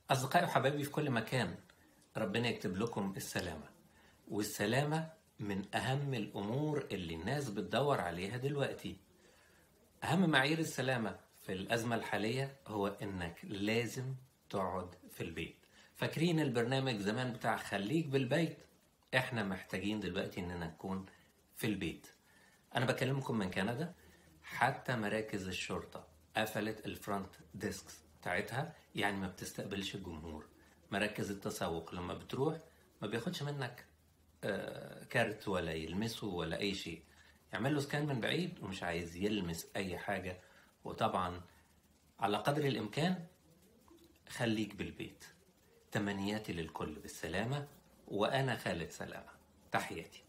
أصدقائي وحبايبي في كل مكان، ربنا يكتب لكم السلامة. والسلامة من أهم الأمور اللي الناس بتدور عليها دلوقتي. أهم معايير السلامة في الأزمة الحالية هو إنك لازم تقعد في البيت. فاكرين البرنامج زمان بتاع خليك بالبيت؟ إحنا محتاجين دلوقتي إننا نكون في البيت. أنا بكلمكم من كندا. حتى مراكز الشرطة قفلت الفرونت ديسكس بتاعتها، يعني ما بتستقبلش الجمهور. مراكز التسوق لما بتروح ما بياخدش منك كارت ولا يلمسه ولا أي شيء، يعمل له سكان من بعيد ومش عايز يلمس أي حاجة. وطبعا على قدر الإمكان خليك بالبيت. تمنياتي للكل بالسلامة، وأنا خالد سلامة. تحياتي.